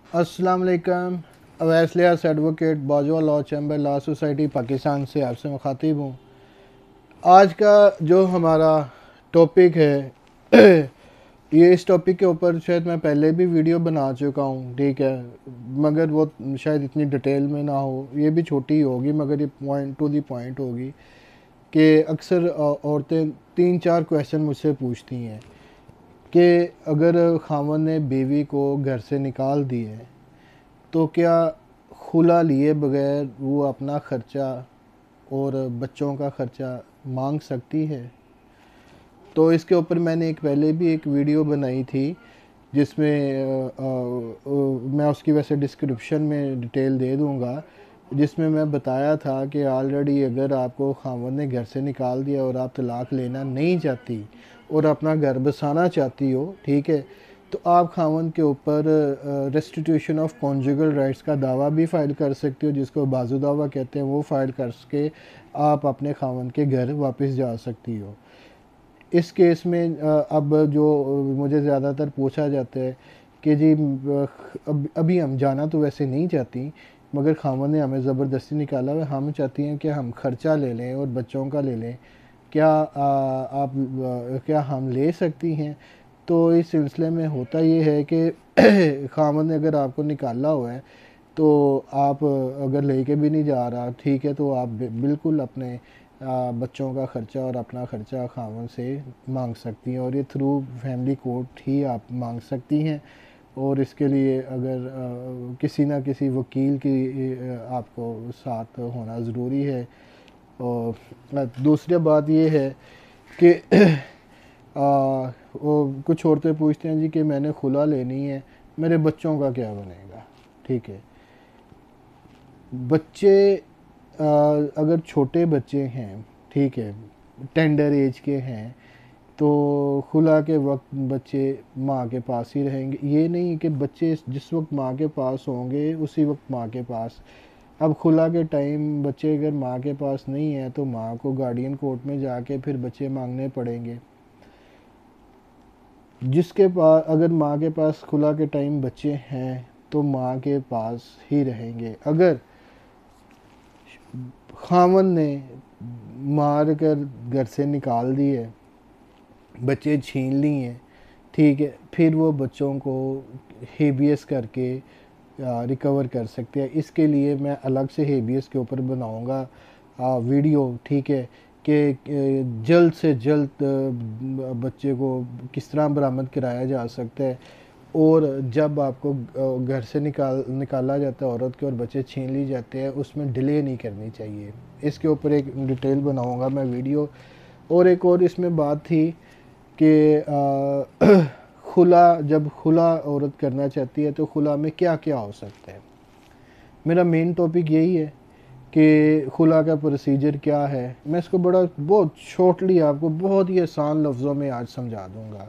अस्सलाम वालेकुम। Awais Ilyas advocate Bajwa law chamber law society Pakistan से आपसे मुखातिब हूँ। आज का जो हमारा टॉपिक है ये इस टॉपिक के ऊपर शायद मैं पहले भी वीडियो बना चुका हूँ, ठीक है, मगर वो शायद इतनी डिटेल में ना हो, ये भी छोटी होगी मगर ये पॉइंट टू दी पॉइंट होगी कि अक्सर औरतें 3-4 क्वेश्चन मुझसे पूछती हैं कि अगर खामन ने बीवी को घर से निकाल दिए तो क्या खुला लिए बगैर वो अपना ख़र्चा और बच्चों का ख़र्चा मांग सकती है। तो इसके ऊपर मैंने एक पहले भी एक वीडियो बनाई थी जिसमें मैं उसकी वैसे डिस्क्रिप्शन में डिटेल दे दूँगा, जिसमें मैं बताया था कि ऑलरेडी अगर आपको खामन ने घर से निकाल दिया और आप तलाक़ लेना नहीं चाहती और अपना घर बसाना चाहती हो, ठीक है, तो आप खामन के ऊपर रेस्टिट्यूशन ऑफ कॉन्जुगल राइट्स का दावा भी फ़ाइल कर सकती हो, जिसको बाजू दावा कहते हैं। वो फ़ाइल करके आप अपने खामन के घर वापस जा सकती हो। इस केस में अब जो मुझे ज़्यादातर पूछा जाता है कि जी अभी हम जाना तो वैसे नहीं चाहती, मगर खामन ने हमें ज़बरदस्ती निकाला हुआ, हम चाहती हैं कि हम ख़र्चा ले लें और बच्चों का ले लें, क्या आप क्या हम ले सकती हैं? तो इस सिलसिले में होता ये है कि खामन ने अगर आपको निकाला हुआ है तो आप अगर लेके भी नहीं जा रहा, ठीक है, तो आप बिल्कुल अपने बच्चों का ख़र्चा और अपना ख़र्चा खामन से मांग सकती हैं और ये थ्रू फैमिली कोर्ट ही आप मांग सकती हैं। और इसके लिए अगर किसी ना किसी वकील की आपको साथ होना ज़रूरी है। और दूसरी बात ये है कि वो कुछ औरतें पूछते हैं जी कि मैंने खुला लेनी है, मेरे बच्चों का क्या बनेगा, ठीक है। बच्चे अगर छोटे बच्चे हैं, ठीक है, टेंडर एज के हैं, तो खुला के वक्त बच्चे माँ के पास ही रहेंगे। ये नहीं कि बच्चे जिस वक्त माँ के पास होंगे उसी वक्त माँ के पास। अब खुला के टाइम बच्चे अगर माँ के पास नहीं है तो माँ को गार्डियन कोर्ट में जाके फिर बच्चे मांगने पड़ेंगे। जिसके पास अगर माँ के पास खुला के टाइम बच्चे हैं तो माँ के पास ही रहेंगे। अगर खामन ने मार कर घर से निकाल दिए, बच्चे छीन लिए, ठीक है, फिर वो बच्चों को हेबियस करके रिकवर कर सकते हैं। इसके लिए मैं अलग से हेबियस के ऊपर बनाऊंगा वीडियो, ठीक है, कि जल्द से जल्द बच्चे को किस तरह बरामद कराया जा सकता है। और जब आपको घर से निकाला जाता है औरत के और बच्चे छीन लिए जाते हैं, उसमें डिले नहीं करनी चाहिए। इसके ऊपर एक डिटेल बनाऊंगा मैं वीडियो। और एक और इसमें बात थी कि खुला जब खुला औरत करना चाहती है तो खुला में क्या क्या हो सकता है। मेरा मेन टॉपिक यही है कि खुला का प्रोसीजर क्या है। मैं इसको बहुत शॉर्टली आपको बहुत ही आसान लफ्ज़ों में आज समझा दूंगा।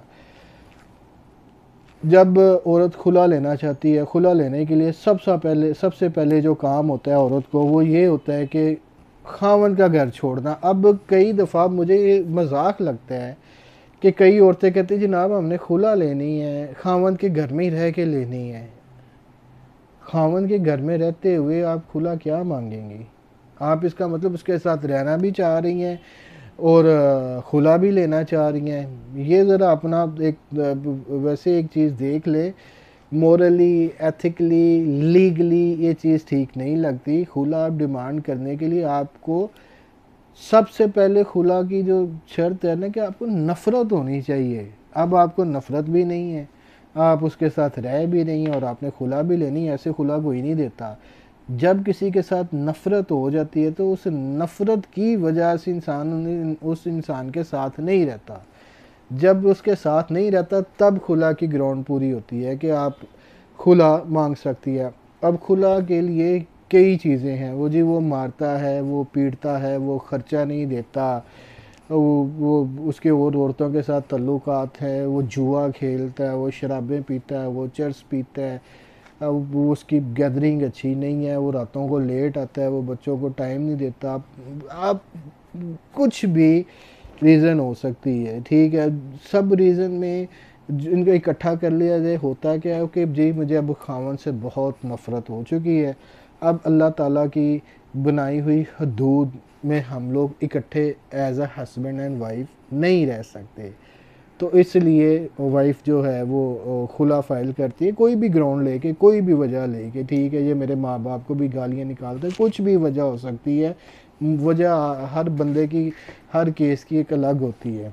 जब औरत खुला लेना चाहती है, खुला लेने के लिए सबसे पहले जो काम होता है औरत को वो ये होता है कि खामन का घर छोड़ना। अब कई दफ़ा मुझे ये मजाक लगता है कि कई औरतें कहती हैं जनाब हमने खुला लेनी है, खामन के घर में ही रह के लेनी है। खामन के घर में रहते हुए आप खुला क्या मांगेंगी? आप इसका मतलब उसके साथ रहना भी चाह रही हैं और खुला भी लेना चाह रही हैं। ये ज़रा अपना एक वैसे एक चीज़ देख ले, मोरली, एथिकली, लीगली ये चीज़ ठीक नहीं लगती। खुला आप डिमांड करने के लिए आपको सबसे पहले खुला की जो शर्त है ना कि आपको नफ़रत होनी चाहिए। अब आपको नफ़रत भी नहीं है, आप उसके साथ रह भी नहीं और आपने खुला भी लेनी है, ऐसे खुला कोई नहीं देता। जब किसी के साथ नफ़रत हो जाती है तो उस नफ़रत की वजह से इंसान उस इंसान के साथ नहीं रहता। जब उसके साथ नहीं रहता तब खुला की ग्राउंड पूरी होती है कि आप खुला मांग सकती है। अब खुला के लिए कई चीज़ें हैं, वो जी वो मारता है, वो पीटता है, वो ख़र्चा नहीं देता, वो उसके और औरतों के साथ तल्लुकात है, वो जुआ खेलता है, वो शराबें पीता है, वो चर्स पीता है, वो उसकी गैदरिंग अच्छी नहीं है, वो रातों को लेट आता है, वो बच्चों को टाइम नहीं देता। आप कुछ भी रीज़न हो सकती है, ठीक है। सब रीज़न में इनको इकट्ठा कर लिया जाए। होता क्या है कि जी मुझे अब खावन से बहुत नफ़रत हो चुकी है, अब अल्लाह ताला की बनाई हुई हदूद में हम लोग इकट्ठे as a husband and wife नहीं रह सकते। तो इसलिए वाइफ जो है वो खुला फाइल करती है, कोई भी ग्राउंड लेके, कोई भी वजह लेके। ठीक है, ये मेरे माँ बाप को भी गालियाँ निकालते हैं, कुछ भी वजह हो सकती है। वजह हर बंदे की, हर केस की एक अलग होती है।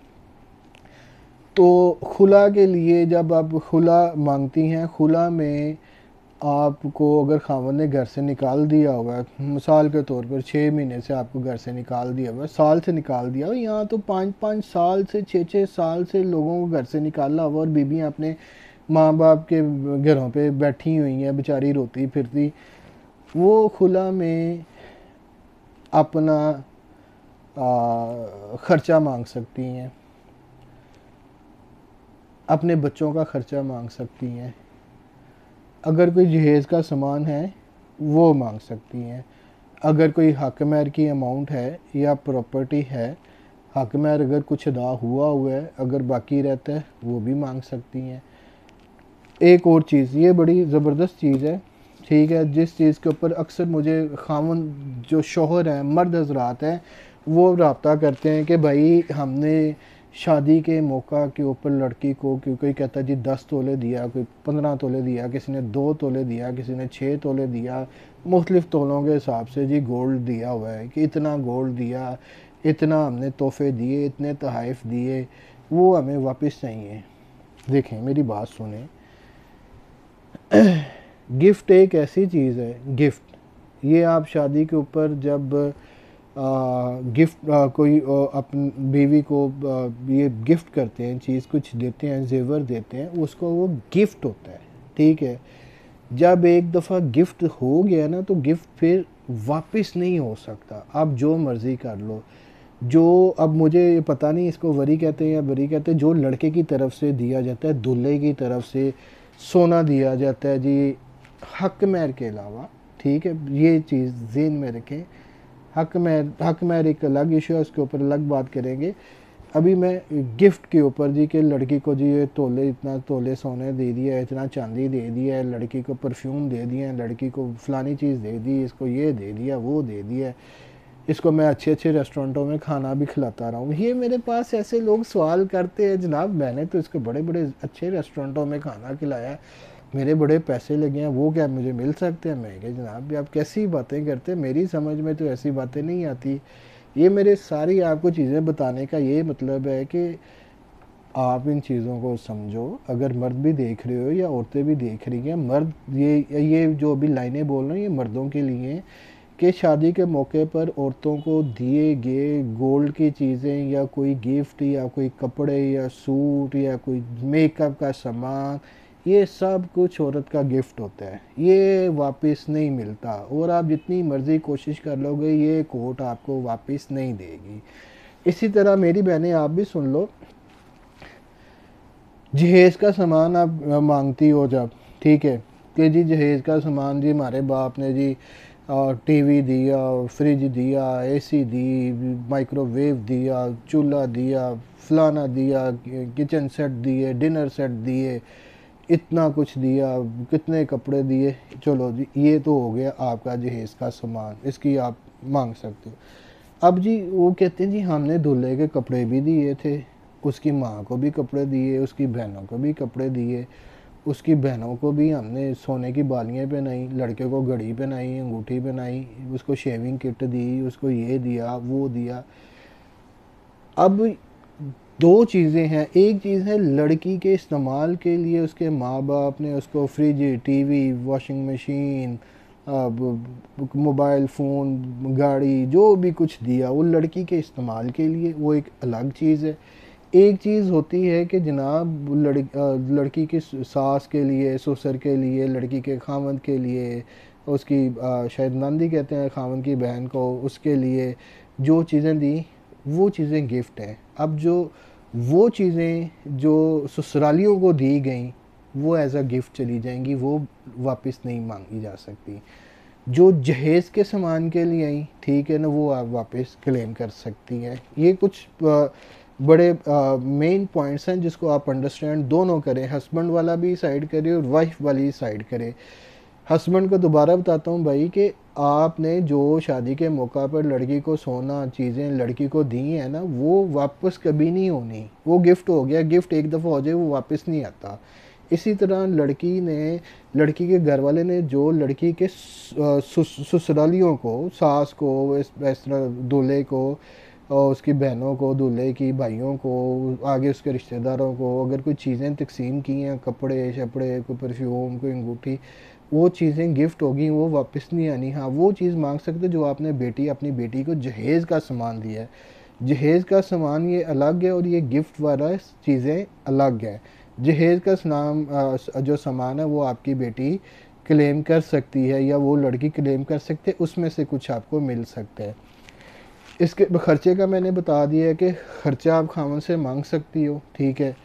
तो खुला के लिए जब आप खुला मांगती हैं, खुला में आपको अगर खावंद ने घर से निकाल दिया होगा, मिसाल के तौर पर 6 महीने से आपको घर से निकाल दिया हुआ, साल से निकाल दिया हुआ, यहाँ तो 5-5 साल से 6-6 साल से लोगों को घर से निकाला हुआ और बीबियाँ अपने माँ बाप के घरों पे बैठी हुई हैं बेचारी रोती फिरती। वो खुला में अपना ख़र्चा मांग सकती हैं, अपने बच्चों का ख़र्चा मांग सकती हैं, अगर कोई जहेज़ का सामान है वो मांग सकती हैं, अगर कोई हक महर की अमाउंट है या प्रॉपर्टी है, हक महर अगर कुछ अदा हुआ है, अगर बाकी रहता है वो भी मांग सकती हैं। एक और चीज़, ये बड़ी ज़बरदस्त चीज़ है, ठीक है, जिस चीज़ के ऊपर अक्सर मुझे खावन जो शोहर हैं, मर्द हजरात हैं, वो रब्ता करते हैं कि भाई हमने शादी के मौका के ऊपर लड़की को, क्यों कोई कहता है जी 10 तोले दिया, कोई 15 तोले दिया, किसी ने 2 तोले दिया, किसी ने 6 तोले दिया, मुख्तलिफ़ तोलों के हिसाब से जी गोल्ड दिया हुआ है कि इतना गोल्ड दिया, इतना हमने तोहफे दिए, इतने तोहफ़े दिए, वो हमें वापस चाहिए। देखें मेरी बात सुने, गिफ्ट एक ऐसी चीज़ है, गिफ्ट ये आप शादी के ऊपर जब गिफ्ट कोई अपनी बीवी को ये गिफ्ट करते हैं, चीज़ कुछ देते हैं, जेवर देते हैं, उसको वो गिफ्ट होता है। ठीक है, जब एक दफ़ा गिफ्ट हो गया ना तो गिफ्ट फिर वापस नहीं हो सकता, आप जो मर्ज़ी कर लो। जो अब मुझे पता नहीं इसको वरी कहते हैं या बरी कहते हैं, जो लड़के की तरफ से दिया जाता है, दूल्हे की तरफ से सोना दिया जाता है जी हक महर के अलावा। ठीक है, ये चीज़ ज़हन में रखें। हक महर एक अलग इशू है, उसके ऊपर अलग बात करेंगे। अभी मैं गिफ्ट के ऊपर जी कि लड़की को जी ये तोले, इतना तोले सोने दे दिया है, इतना चांदी दे दिया है, लड़की को परफ्यूम दे दिया है, लड़की को फ़लानी चीज़ दे दी, इसको ये दे दिया, वो दे दिया, इसको मैं अच्छे अच्छे रेस्टोरेंटों में खाना भी खिलाता रहा हूँ। ये मेरे पास ऐसे लोग सवाल करते हैं, जनाब मैंने तो इसको बड़े बड़े अच्छे रेस्टोरेंटों में खाना खिलाया, मेरे बड़े पैसे लगे हैं, वो क्या मुझे मिल सकते हैं? मैं क्या जनाब भी आप कैसी बातें करते हैं, मेरी समझ में तो ऐसी बातें नहीं आती। ये मेरे सारी आपको चीज़ें बताने का ये मतलब है कि आप इन चीज़ों को समझो। अगर मर्द भी देख रहे हो या औरतें भी देख रही हैं, मर्द ये जो अभी लाइनें बोल रहे हैं ये मर्दों के लिए कि शादी के मौके पर औरतों को दिए गए गोल्ड की चीज़ें या कोई गिफ्ट या कोई कपड़े या सूट या कोई मेकअप का सामान, ये सब कुछ औरत का गिफ्ट होता है, ये वापस नहीं मिलता। और आप जितनी मर्ज़ी कोशिश कर लोगे ये कोट आपको वापस नहीं देगी। इसी तरह मेरी बहनें आप भी सुन लो, जहेज़ का सामान आप मांगती हो जब, ठीक है, कि जी जहेज़ का सामान जी हमारे बाप ने जी टीवी दिया, फ्रिज दिया, एसी दी, माइक्रोवेव दिया, चूल्हा दिया, फलाना दिया, किचन सेट दिए, डिनर सेट दिए, इतना कुछ दिया, कितने कपड़े दिए, चलो जी ये तो हो गया आपका जहेज़ का सामान, इसकी आप मांग सकते हो। अब जी वो कहते हैं जी हमने दूल्हे के कपड़े भी दिए थे, उसकी माँ को भी कपड़े दिए, उसकी बहनों को भी कपड़े दिए, उसकी बहनों को भी हमने सोने की बालियाँ पहनाई, लड़के को घड़ी पहनाई, अंगूठी पहनाई, उसको शेविंग किट दी, उसको ये दिया, वो दिया। अब दो चीज़ें हैं, एक चीज़ है लड़की के इस्तेमाल के लिए उसके माँ बाप ने उसको fridge, TV, washing machine, mobile phone, गाड़ी, जो भी कुछ दिया वो लड़की के इस्तेमाल के लिए, वो एक अलग चीज़ है। एक चीज़ होती है कि जनाब लड़की की सास के लिए, ससुर के लिए, लड़की के खावंद के लिए, उसकी शायद नंदी कहते हैं खावंद की बहन को, उसके लिए जो चीज़ें दी वो चीज़ें गिफ्ट हैं। अब जो वो चीज़ें जो ससुरालियों को दी गई वो एज अ गिफ्ट चली जाएंगी, वो वापस नहीं मांगी जा सकती। जो जहेज़ के सामान के लिए आई, ठीक है ना, वो आप वापस क्लेम कर सकती हैं। ये कुछ बड़े मेन पॉइंट्स हैं जिसको आप अंडरस्टैंड दोनों करें, हस्बैंड वाला भी साइड करे और वाइफ वाली साइड करे। हस्बैंड को दोबारा बताता हूँ भाई कि आपने जो शादी के मौका पर लड़की को सोना चीज़ें लड़की को दी हैं ना, वो वापस कभी नहीं होनी। वो गिफ्ट हो गया, गिफ्ट एक दफ़ा हो जाए वो वापस नहीं आता। इसी तरह लड़की के घर वाले ने जो लड़की के ससुरालियों को, सास को, इस तरह दूल्हे को और उसकी बहनों को, दूल्हे की भाइयों को, आगे उसके रिश्तेदारों को अगर कोई चीज़ें तकसीम की हैं, कपड़े शपड़े, कोई परफ्यूम, कोई अंगूठी, वो चीज़ें गिफ्ट होगी, वो वापस नहीं आनी। हाँ, वो चीज़ मांग सकते जो आपने अपनी बेटी को जहेज़ का सामान दिया है। जहेज़ का सामान ये अलग है और ये गिफ्ट वाला चीज़ें अलग हैं। जहेज़ का जो सामान है वो आपकी बेटी क्लेम कर सकती है या वो लड़की क्लेम कर सकते है, उसमें से कुछ आपको मिल सकता है। इसके खर्चे का मैंने बता दिया है कि खर्चा आप खामन से मांग सकती हो, ठीक है।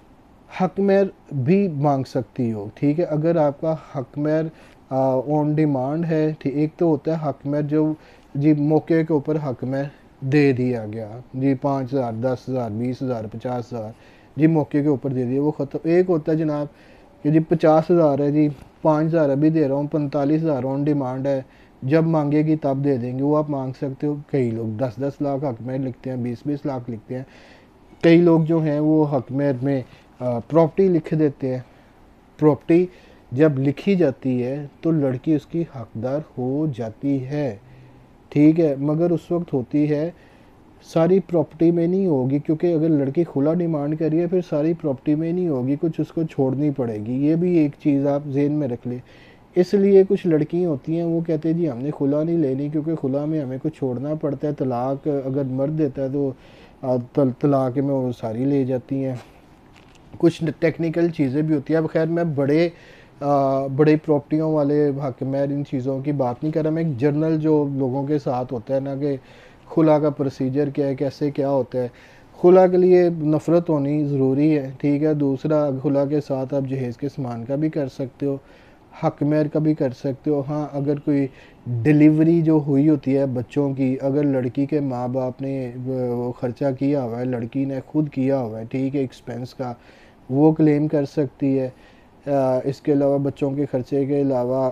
हक महर भी मांग सकती हो, ठीक है। अगर आपका हक महर ऑन डिमांड है, ठीक। एक तो होता है हक महर जो जी मौके के ऊपर हक महर दे दिया गया जी, 5,000, 10,000, 20,000, 50,000 जी मौके के ऊपर दे दिया, वो ख़त्म। एक होता है जनाब कि जी 50,000 है जी, 5,000 अभी दे रहा हूँ, 45,000 ऑन डिमांड है, जब मांगेगी तब दे देंगे, वो आप मांग सकते हो। कई लोग 10-10 लाख हक महर लिखते हैं, 20-20 लाख लिखते हैं। कई लोग जो हैं वो हक महर में प्रॉपर्टी लिख देते हैं। प्रॉपर्टी जब लिखी जाती है तो लड़की उसकी हकदार हो जाती है, ठीक है। मगर उस वक्त होती है सारी प्रॉपर्टी में नहीं होगी, क्योंकि अगर लड़की खुला डिमांड करी है फिर सारी प्रॉपर्टी में नहीं होगी, कुछ उसको छोड़नी पड़ेगी। ये भी एक चीज़ आप जेहन में रख ले। इसलिए कुछ लड़कियां होती हैं वो कहते हैं जी हमने खुला नहीं लेनी, क्योंकि खुला में हमें कुछ छोड़ना पड़ता है, तलाक अगर मर्द देता है तो तलाक में वो सारी ले जाती हैं। कुछ टेक्निकल चीज़ें भी होती हैं। अब खैर मैं बड़े प्रॉपर्टियों वाले हक महर इन चीज़ों की बात नहीं कर रहा, मैं एक जनरल जो लोगों के साथ होता है ना कि खुला का प्रोसीजर क्या है, कैसे क्या होता है। खुला के लिए नफ़रत होनी ज़रूरी है, ठीक है। दूसरा, खुला के साथ आप जहेज़ के सामान का भी कर सकते हो, हक महर का भी कर सकते हो। हाँ, अगर कोई डिलीवरी जो हुई होती है बच्चों की, अगर लड़की के माँ बाप ने वो ख़र्चा किया हुआ है, लड़की ने खुद किया हुआ है, ठीक है, एक्सपेंस का, वो क्लेम कर सकती है। इसके अलावा बच्चों के ख़र्चे के अलावा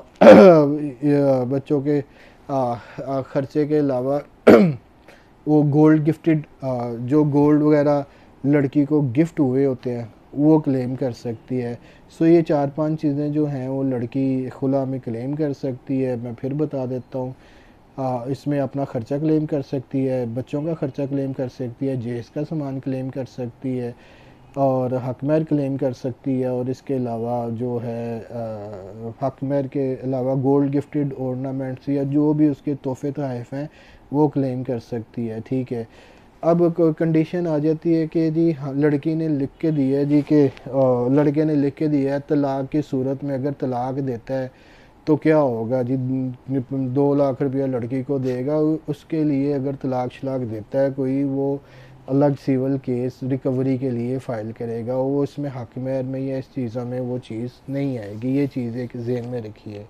बच्चों के ख़र्चे के अलावा वो गोल्ड गिफ्टेड, जो गोल्ड वगैरह लड़की को गिफ्ट हुए होते हैं वो क्लेम कर सकती है। सो ये 4-5 चीज़ें जो हैं वो लड़की खुला में क्लेम कर सकती है। मैं फिर बता देता हूँ, इसमें अपना ख़र्चा क्लेम कर सकती है, बच्चों का ख़र्चा क्लेम कर सकती है, जहेज़ का सामान क्लेम कर सकती है और हक महर क्लेम कर सकती है। और इसके अलावा जो है हक महर के अलावा गोल्ड गिफ्टेड ऑर्नामेंट्स या जो भी उसके तोहफ़े तोहफ़ हैं वो क्लेम कर सकती है, ठीक है। अब कंडीशन आ जाती है कि जी हाँ, लड़की ने लिख के दी है जी कि लड़के ने लिख के दिया है तलाक की सूरत में अगर तलाक देता है तो क्या होगा जी, 2 लाख रुपया लड़की को देगा। उसके लिए अगर तलाक शलाक देता है कोई, वो अलग सिविल केस रिकवरी के लिए फ़ाइल करेगा, वो इसमें हक महर में या इस चीज़ों में वो चीज़ नहीं आएगी। ये चीज़ एक जहन में रखिए।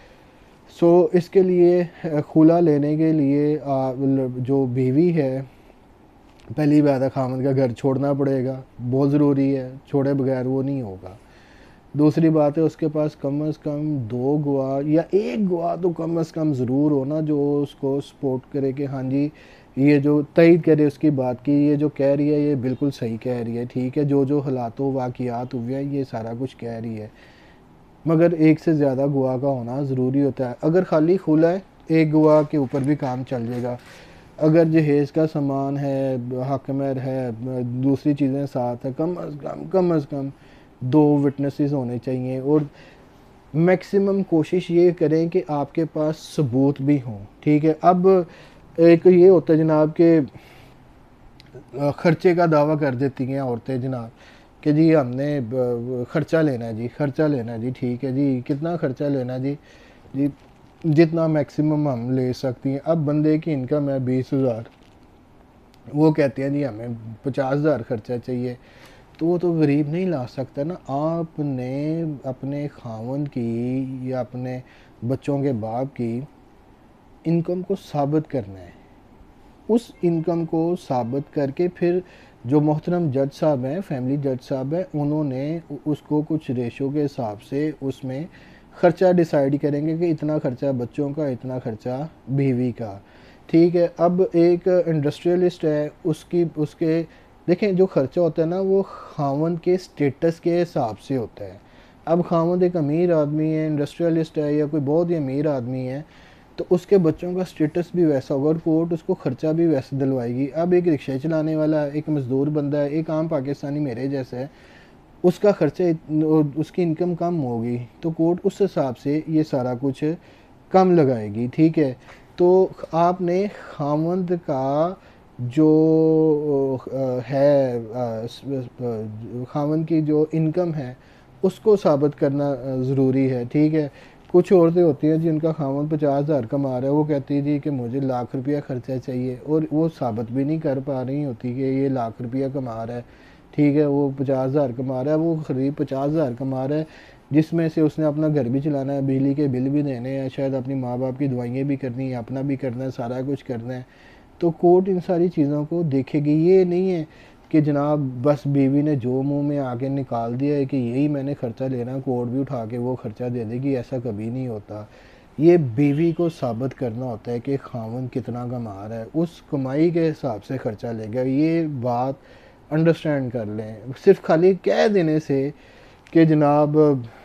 सो इसके लिए खुला लेने के लिए जो बीवी है, पहली बात है खामद का घर छोड़ना पड़ेगा, बहुत ज़रूरी है, छोड़े बगैर वो नहीं होगा। दूसरी बात है उसके पास कम अज़ कम 2 गवाह या 1 गवाह तो कम अज़ कम ज़रूर हो ना, जो उसको सपोर्ट करे कि हाँ जी ये जो तईद करे उसकी बात की, ये जो कह रही है ये बिल्कुल सही कह रही है, ठीक है, जो जो हालात वाक़ियात हुए हैं ये सारा कुछ कह रही है। मगर एक से ज़्यादा गवाह का होना ज़रूरी होता है। अगर खाली खुला है, एक गवाह के ऊपर भी काम चल जाएगा। अगर जहेज़ का सामान है, हक महर है, दूसरी चीज़ें साथ है, कम अज़ कम 2 विटनेसेस होने चाहिए। और मैक्सिमम कोशिश ये करें कि आपके पास सबूत भी हों, ठीक है। अब एक ये होता है जनाब कि ख़र्चे का दावा कर देती हैं औरतें जनाब कि जी हमने ख़र्चा लेना है जी, ख़र्चा लेना है जी, ठीक है जी, कितना ख़र्चा लेना है जी, जी जितना मैक्सिमम हम ले सकती हैं। अब बंदे की इनकम है 20,000, वो कहते हैं जी हमें 50,000 खर्चा चाहिए, तो वो तो गरीब नहीं ला सकता ना। आपने अपने खावंद की या अपने बच्चों के बाप की इनकम को साबित करना है, उस इनकम को साबित करके फिर जो मोहतरम जज साहब हैं, फैमिली जज साहब हैं, उन्होंने उसको कुछ रेशो के हिसाब से उसमें ख़र्चा डिसाइड करेंगे कि इतना ख़र्चा बच्चों का, इतना ख़र्चा बीवी का। ठीक है, अब एक इंडस्ट्रियलिस्ट है, उसके देखें जो ख़र्चा होता है ना वो खावंद के स्टेटस के हिसाब से होता है। अब खावंद एक अमीर आदमी है, इंडस्ट्रियलिस्ट है, या कोई बहुत ही अमीर आदमी है, तो उसके बच्चों का स्टेटस भी वैसा होगा और कोर्ट उसको ख़र्चा भी वैसे दिलवाएगी। अब एक रिक्शा चलाने वाला, एक मज़दूर बंदा है, एक आम पाकिस्तानी मेरे जैसा है, उसका खर्चा उसकी इनकम कम होगी, तो कोर्ट उस हिसाब से ये सारा कुछ कम लगाएगी। ठीक है, तो आपने खावंद का जो है खावंद की जो इनकम है उसको साबित करना ज़रूरी है। ठीक है, कुछ औरतें होती हैं जिनका खावंद 50,000 कमा रहा है, वो कहती है जी कि मुझे लाख रुपया ख़र्चा चाहिए, और वो साबित भी नहीं कर पा रही होती कि ये लाख रुपया कमा रहा है। ठीक है, वो 50,000 कमा रहा है, वो करीब 50,000 कमा रहा है, जिसमें से उसने अपना घर भी चलाना है, बिजली के बिल भी देने हैं, शायद अपनी माँ बाप की दवाइयाँ भी करनी है, अपना भी करना है, सारा कुछ करना है। तो कोर्ट इन सारी चीज़ों को देखेगी। ये नहीं है कि जनाब बस बीवी ने जो मुंह में आके निकाल दिया है कि यही मैंने ख़र्चा लेना, कोर्ट भी उठा के वो ख़र्चा दे देगी, ऐसा कभी नहीं होता। ये बीवी को साबित करना होता है कि खावंद कितना कमा रहा है, उस कमाई के हिसाब से ख़र्चा लेगा। ये बात अंडरस्टैंड कर लें। सिर्फ खाली कह देने से कि जनाब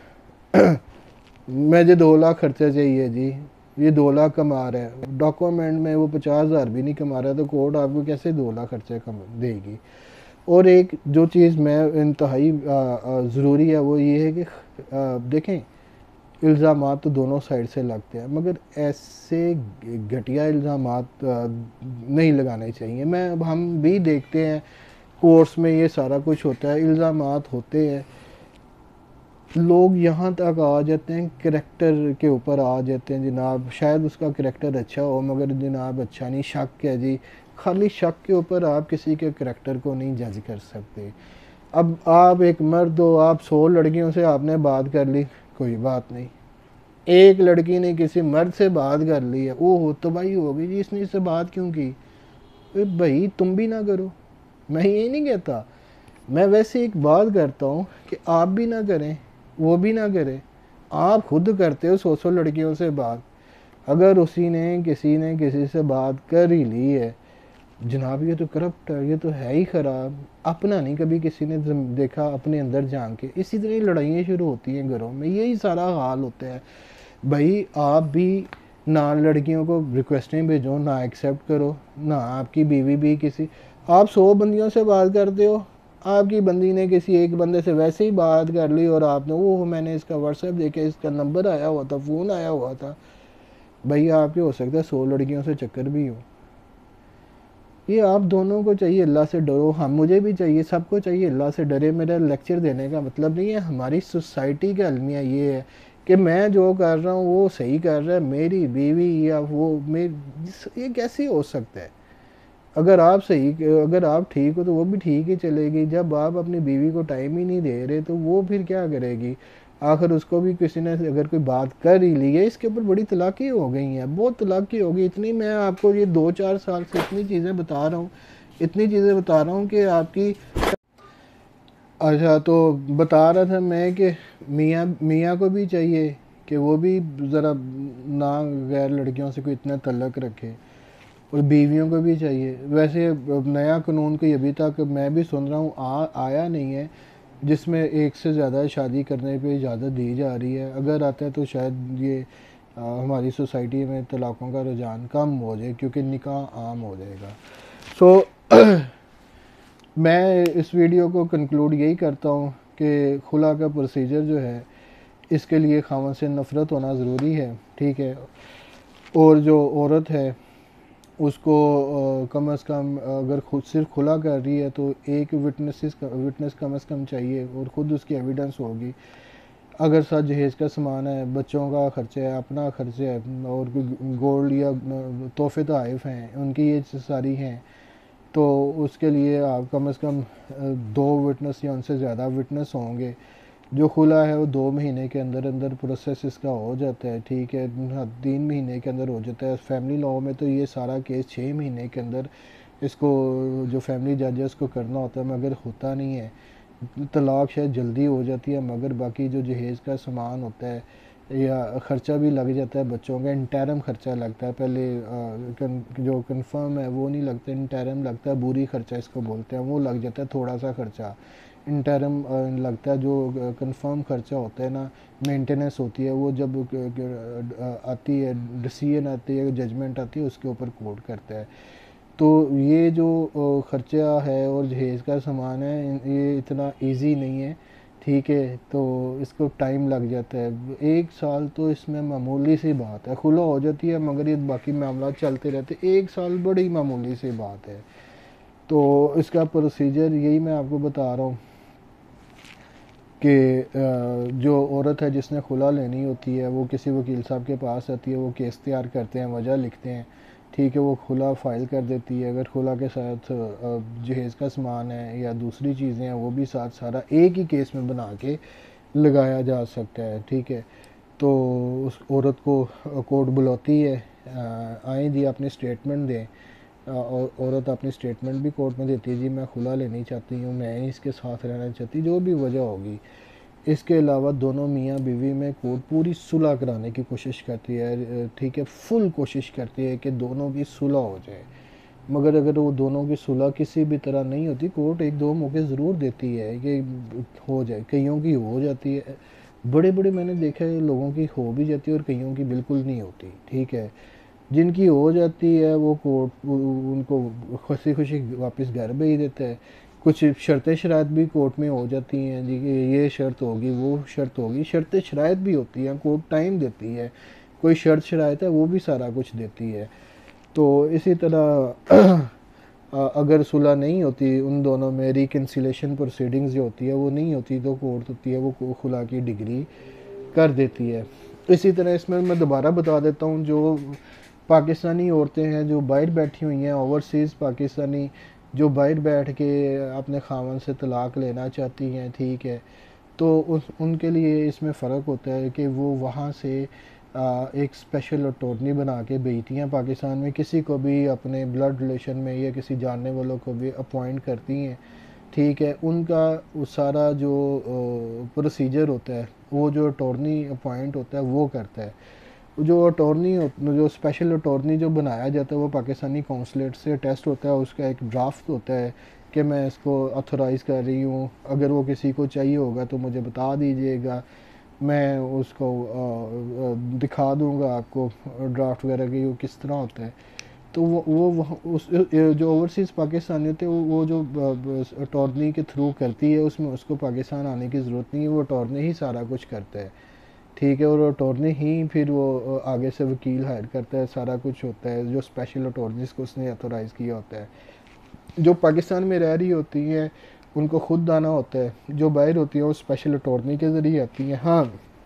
मुझे 2 लाख खर्चा चाहिए जी, ये 2 लाख कमा रहा है, डॉक्यूमेंट में वो 50,000 भी नहीं कमा रहा, तो कोर्ट आपको कैसे 2 लाख खर्चे कम देगी। और एक जो चीज़ मैं इंतहाई ज़रूरी है वो ये है कि देखें, इल्ज़ामात तो दोनों साइड से लगते हैं, मगर ऐसे घटिया इल्ज़ामात नहीं लगाने चाहिए। हम भी देखते हैं कोर्ट्स में ये सारा कुछ होता है, इल्ज़ामात होते हैं, लोग यहाँ तक आ जाते हैं, करैक्टर के ऊपर आ जाते हैं जनाब, शायद उसका करैक्टर अच्छा हो मगर जनाब अच्छा नहीं, शक है जी। खाली शक के ऊपर आप किसी के करैक्टर को नहीं जज कर सकते। अब आप एक मर्द हो, आप 100 लड़कियों से आपने बात कर ली, कोई बात नहीं, एक लड़की ने किसी मर्द से बात कर ली है, ओह तो भाई हो गई जी, इसने इससे बात क्यों की। भाई तुम भी ना करो, मैं ये नहीं कहता, मैं वैसे एक बात करता हूँ कि आप भी ना करें, वो भी ना करे, आप खुद करते हो 100 लड़कियों से बात, अगर किसी ने किसी से बात कर ही ली है, जनाब ये तो करप्ट है, ये तो है ही ख़राब, अपना नहीं कभी किसी ने देखा अपने अंदर झांक के। इसी तरह लड़ाइयाँ शुरू होती हैं घरों में, यही सारा हाल होता है। भाई आप भी ना लड़कियों को रिक्वेस्टें भेजो, ना एक्सेप्ट करो, ना आपकी बीवी भी किसी, आप 100 बंदियों से बात करते हो, आपकी बंदी ने किसी एक बंदे से वैसे ही बात कर ली और आपने वो मैंने इसका व्हाट्सएप देखे, इसका नंबर आया हुआ था, फ़ोन आया हुआ था, भैया आपके हो सकता है 100 लड़कियों से चक्कर भी हो। ये आप दोनों को चाहिए अल्लाह से डरो, हम मुझे भी चाहिए, सबको चाहिए अल्लाह से डरे। मेरा लेक्चर देने का मतलब नहीं है, हमारी सोसाइटी का अलमिया ये है कि मैं जो कर रहा हूँ वो सही कर रहा है, मेरी बीवी या वो ये कैसे हो सकता है। अगर आप ठीक हो तो वो भी ठीक ही चलेगी, जब आप अपनी बीवी को टाइम ही नहीं दे रहे तो वो फिर क्या करेगी। आखिर उसको भी किसी ने अगर कोई बात कर ही ली है, इसके ऊपर बड़ी तलाक़ी हो गई हैं, बहुत तलाक़ी हो गई, इतनी मैं आपको ये 2-4 साल से इतनी चीज़ें बता रहा हूँ कि आपकी। अच्छा, तो बता रहा था मैं कि मियाँ को भी चाहिए कि वो भी ज़रा ना गैर लड़कियों से कोई इतना तल्लक रखे, और बीवियों को भी चाहिए। वैसे नया कानून कोई अभी तक मैं भी सुन रहा हूँ आया नहीं है, जिसमें एक से ज़्यादा शादी करने पे इजाज़त दी जा रही है। अगर आता है तो शायद ये हमारी सोसाइटी में तलाक़ों का रुझान कम हो जाए, क्योंकि निकाह आम हो जाएगा। सो मैं इस वीडियो को कंक्लूड यही करता हूँ कि खुला का प्रोसीजर जो है, इसके लिए खावंद से नफ़रत होना ज़रूरी है। ठीक है, और जो औरत है उसको कम से कम अगर खुद सिर्फ खुला कर रही है तो एक विटनेस कम से कम चाहिए, और ख़ुद उसकी एविडेंस होगी। अगर सच जहेज़ का सामान है, बच्चों का ख़र्चा है, अपना ख़र्चा है, और गोल्ड या तोहफ़े तोहफ़ हैं उनकी ये सारी हैं, तो उसके लिए आप कम से कम 2 विटनेस या उनसे ज़्यादा विटनेस होंगे, जो खुला है वो 2 महीने के अंदर अंदर प्रोसेस इसका हो जाता है, ठीक है, 3 महीने के अंदर हो जाता है। फैमिली लॉ में तो ये सारा केस 6 महीने के अंदर इसको जो फैमिली जज है उसको करना होता है, मगर होता नहीं है। तलाक शायद जल्दी हो जाती है, मगर बाकी जो जहेज़ का सामान होता है या ख़र्चा भी लग जाता है, बच्चों का इंटरम ख़र्चा लगता है, पहले जो कंफर्म है वो नहीं लगता, इंटरम लगता है, बुरी ख़र्चा इसको बोलते हैं, वो लग जाता है थोड़ा सा ख़र्चा। इंटरम लगता है, जो कंफर्म ख़र्चा होता है ना, मेंटेनेंस होती है, वो जब आती है, डिसीजन आती है, जजमेंट आती है, उसके ऊपर कोर्ट करता है। तो ये जो ख़र्चा है और जहेज़ का सामान है, ये इतना इजी नहीं है, ठीक है, तो इसको टाइम लग जाता है। 1 साल तो इसमें मामूली सी बात है, खुला हो जाती है, मगर ये बाकी मामला चलते रहते, 1 साल बड़ी मामूली सी बात है। तो इसका प्रोसीजर यही मैं आपको बता रहा हूँ कि जो औरत है जिसने खुला लेनी होती है, वो किसी वकील साहब के पास आती है, वो केस तैयार करते हैं, वजह लिखते हैं, ठीक है, वो खुला फ़ाइल कर देती है। अगर खुला के साथ जहेज़ का सामान है या दूसरी चीज़ें हैं, वो भी साथ सारा एक ही केस में बना के लगाया जा सकता है, ठीक है। तो उस औरत को कोर्ट बुलाती है, आएँ जी अपनी स्टेटमेंट दें, और औरत अपनी स्टेटमेंट भी कोर्ट में देती है, जी मैं खुला लेनी चाहती हूँ, मैं इसके साथ रहना चाहती, जो भी वजह होगी। इसके अलावा दोनों मियाँ बीवी में कोर्ट पूरी सुलह कराने की कोशिश करती है, ठीक है, फुल कोशिश करती है कि दोनों की सुलह हो जाए। मगर अगर वो दोनों की सुलह किसी भी तरह नहीं होती, कोर्ट 1-2 मौके ज़रूर देती है कि हो जाए, कईयों की हो जाती है, बड़े बड़े मैंने देखा है लोगों की हो भी जाती है और कईयों की बिल्कुल नहीं होती, ठीक है। जिनकी हो जाती है वो कोर्ट उनको खुशी खुशी वापस घर भेज देता है। कुछ शर्तें शराइत भी कोर्ट में हो जाती हैं जी, कि ये शर्त होगी, वो शर्त होगी, शर्तें शराइत भी होती हैं, कोर्ट टाइम देती है, कोई शर्त शराइत है वो भी सारा कुछ देती है। तो इसी तरह अगर सुलह नहीं होती उन दोनों में, रिकन्सिलेशन प्रोसीडिंग्स जो होती है वो नहीं होती, तो कोर्ट होती है वो खुला की डिग्री कर देती है। इसी तरह इसमें मैं दोबारा बता देता हूँ, जो पाकिस्तानी औरतें हैं जो बाहर बैठी हुई हैं, ओवरसीज़ पाकिस्तानी जो बाहर बैठ के अपने खामन से तलाक लेना चाहती हैं, ठीक है, तो उनके लिए इसमें फ़र्क होता है कि वो वहाँ से एक स्पेशल अटॉर्नी बना के भेजती हैं पाकिस्तान में, किसी को भी अपने ब्लड रिलेशन में या किसी जानने वालों को भी अपॉइंट करती हैं, ठीक है। उनका वो सारा जो प्रोसीजर होता है, वो जो अटॉर्नी अपॉइंट होता है वो करता है। जो अटॉर्नी जो स्पेशल अटॉर्नी जो बनाया जाता है वो पाकिस्तानी कौंसलेट से टेस्ट होता है, उसका एक ड्राफ्ट होता है कि मैं इसको ऑथोराइज़ कर रही हूँ, अगर वो किसी को चाहिए होगा तो मुझे बता दीजिएगा, मैं उसको दिखा दूँगा आपको ड्राफ्ट वगैरह की वो किस तरह होता है। तो उस जो ओवरसीज़ पाकिस्तानी होते हैं वो जो अटॉर्नी के थ्रू करती है, उसमें उसको पाकिस्तान आने की ज़रूरत नहीं है, वो अटॉर्नी ही सारा कुछ करता है, ठीक है। और अटॉर्नी ही फिर वो आगे से वकील हायर करता है, सारा कुछ होता है, जो स्पेशल अटॉर्नीज़ को उसने ऑथोराइज़ किया होता है। जो पाकिस्तान में रह रही होती हैं उनको खुद आना होता है, जो बाहर होती हैं वो स्पेशल अटॉर्नी के ज़रिए आती हैं। हाँ,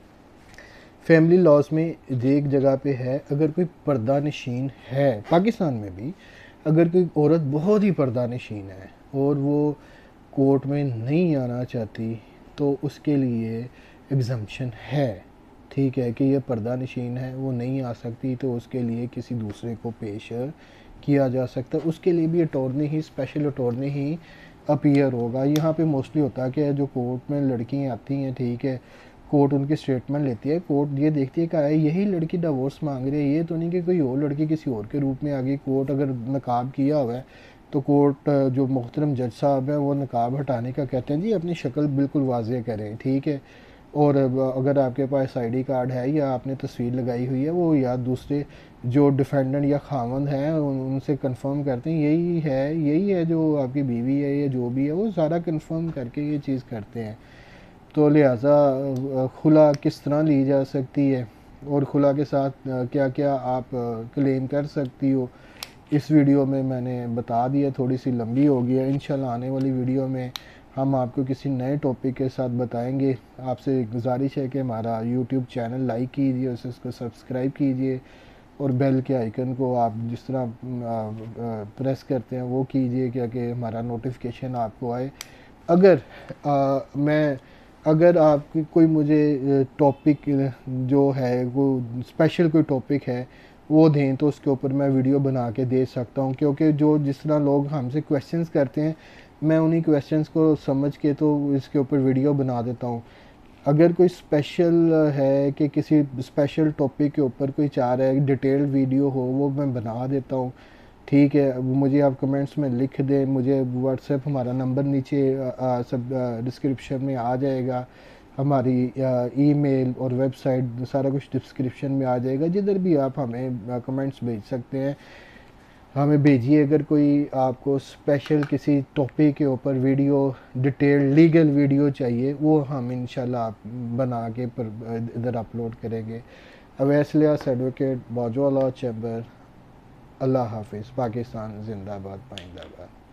फैमिली लॉज में एक जगह पे है, अगर कोई पर्दा नशीन है पाकिस्तान में भी, अगर कोई औरत बहुत ही पर्दा नशीन है और वो कोर्ट में नहीं आना चाहती, तो उसके लिए एग्जम्पशन है, ठीक है, कि ये पर्दा नशीन है, वो नहीं आ सकती, तो उसके लिए किसी दूसरे को पेश किया जा सकता है, उसके लिए भी अटॉर्नी ही, स्पेशल अटॉर्नी ही अपीयर होगा। यहाँ पे मोस्टली होता है कि जो कोर्ट में लड़कियाँ आती हैं, ठीक है, कोर्ट उनकी स्टेटमेंट लेती है, कोर्ट ये देखती है कि आए यही लड़की डिवोर्स मांग रही है, ये तो नहीं कि कोई और लड़की किसी और के रूप में आ गई। कोर्ट अगर नकाब किया हुआ है तो कोर्ट जो मोहतरम जज साहब हैं वो नकाब हटाने का कहते हैं, जी अपनी शक्ल बिल्कुल वाज़ेह करें, ठीक है। और अगर आपके पास आईडी कार्ड है या आपने तस्वीर लगाई हुई है, वो या दूसरे जो डिफेंडेंट या खामंद हैं उनसे कंफर्म करते हैं यही है जो आपकी बीवी है या जो भी है, वो सारा कंफर्म करके ये चीज़ करते हैं। तो लिहाजा खुला किस तरह ली जा सकती है और खुला के साथ क्या क्या आप क्लेम कर सकती हो, इस वीडियो में मैंने बता दिया, थोड़ी सी लंबी हो गई है। इंशाल्लाह आने वाली वीडियो में हम आपको किसी नए टॉपिक के साथ बताएंगे। आपसे गुजारिश है कि हमारा यूट्यूब चैनल लाइक कीजिए, उसको सब्सक्राइब कीजिए और बेल के आइकन को आप जिस तरह प्रेस करते हैं वो कीजिए, क्या कि हमारा नोटिफिकेशन आपको आए। अगर मैं अगर आपकी कोई मुझे टॉपिक जो है वो स्पेशल कोई टॉपिक है वो दें तो उसके ऊपर मैं वीडियो बना के दे सकता हूँ, क्योंकि जो जिस तरह लोग हमसे क्वेश्चंस करते हैं मैं उन्हीं क्वेश्चंस को समझ के तो इसके ऊपर वीडियो बना देता हूँ। अगर कोई स्पेशल है कि किसी स्पेशल टॉपिक के ऊपर कोई चाह रहा है डिटेल्ड वीडियो हो, वो मैं बना देता हूँ। ठीक है, वो मुझे आप कमेंट्स में लिख दें, मुझे व्हाट्सएप हमारा नंबर नीचे सब डिस्क्रिप्शन में आ जाएगा, हमारी ईमेल और वेबसाइट सारा कुछ डिस्क्रिप्शन में आ जाएगा, जिधर भी आप हमें कमेंट्स भेज सकते हैं। हमें भेजिए अगर कोई आपको स्पेशल किसी टॉपिक के ऊपर वीडियो, डिटेल लीगल वीडियो चाहिए, वो हम इंशाल्लाह आप बना के इधर अपलोड करेंगे। Awais Ilyas advocate, Bajwa law chamber. अल्लाह हाफिज़। पाकिस्तान जिंदाबाद, पाइंदाबाद।